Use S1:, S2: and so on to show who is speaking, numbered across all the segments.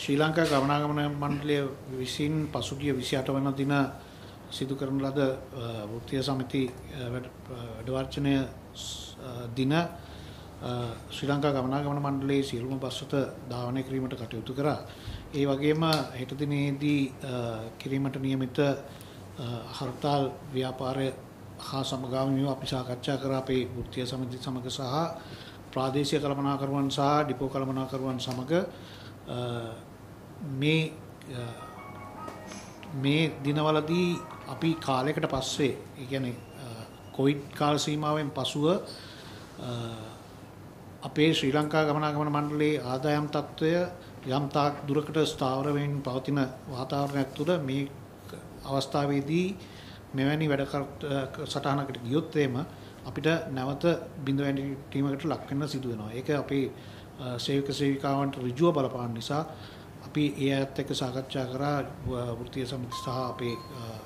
S1: ශ්‍රී ලංකා ගමනාගමන මණ්ඩලය විසින් පසුගිය 28 වන දින සිදු කරන ලද වෘත්තීය සමිති වැඩවර්ජනය දින ශ්‍රී ලංකා ගමනාගමන මණ්ඩලයේ සියලුම බස් රථ ධාවනය කිරීමට කටයුතු කරා. ඒ වගේම හෙට දිනේදී කිරීමට නියමිත හර්තාල් ව්‍යාපාරය හා සමගාමීව අපි සාකච්ඡා කරා අපේ වෘත්තීය සමිති සමග සහ ප්‍රාදේශීය කළමනාකරුවන් සහ ඩිපෝ කළමනාකරුවන් සමග මේ දිනවලදී අපි කාලයකට පස්සේ ඒ කියන්නේ කොවිඩ් කාල සීමාවෙන් පසුව අපේ ශ්‍රී ලංකා ගමනාගමන මණ්ඩලයේ ආදායම් තත්ත්වය යම් තාක් දුරකට ස්ථාවර වෙමින් පවතින වාතාවරණයක් තුළ මේ අවස්ථාවේදී මෙවැනි වැඩ සටහනකට ගියොත් එම අපිට නැවත බිඳ වැටීමකට ලක් වෙන්න සිදු වෙනවා. ඒක අපේ සේවක සේවිකාවන්ට ඍජුව බලපාන නිසා අපි ඒ අයත් එක්ක සාකච්ඡා කරා වෘත්තීය සමිති සහ අපේ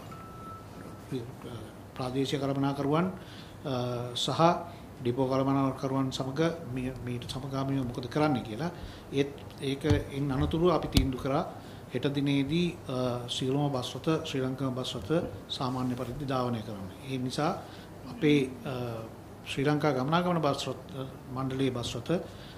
S1: ප්‍රාදේශීය කළමනාකරුවන් සහ ඩිපෝ කළමනාකරුවන් සමග මේට සමගාමීව මොකද කරන්න කියලා. ඒකෙන් අනතුරුව අපි තීන්දුව කරා හෙට දිනේදී සියලුම බස් රථ ශ්‍රී ලංකා බස් රථ සාමාන්‍ය පරිදි ධාවනය කරන්න. ඒ නිසා අපේ ශ්‍රී ලංකා ගමනාගමන බස් රථ මණ්ඩලයේ බස් රථ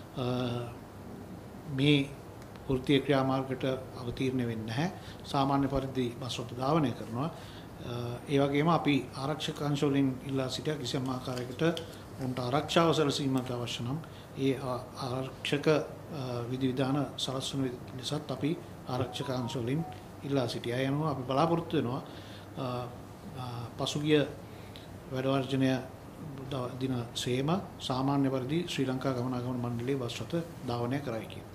S1: මේ වෘත්තීය ක්‍රියාමාර්ගයට අවතීර්ණ වෙන්නේ නැහැ. සාමාන්‍ය පරිදි බස් රථ ධාවනය කරනවා. ඒ වගේම අපි ආරක්ෂක අංශ වලින් ඉල්ලා සිටිය කිසියම් ආකාරයකට උන්ට ආරක්ෂාව සැලසීමට අවශ්‍ය නම් ඒ ආරක්ෂක විධිවිධාන සලස්වන නිසාත් අපි ආරක්ෂක අංශ වලින් ඉල්ලා සිටියා. යනවා අපි බලාපොරොත්තු වෙනවා පසුගිය වැඩවර්ජනය දින සේම සාමාන්‍ය පරිදි ශ්‍රී ලංකා ගමනාගමන මණ්ඩලයේ බස් රථ ධාවනය කරයි කියලා.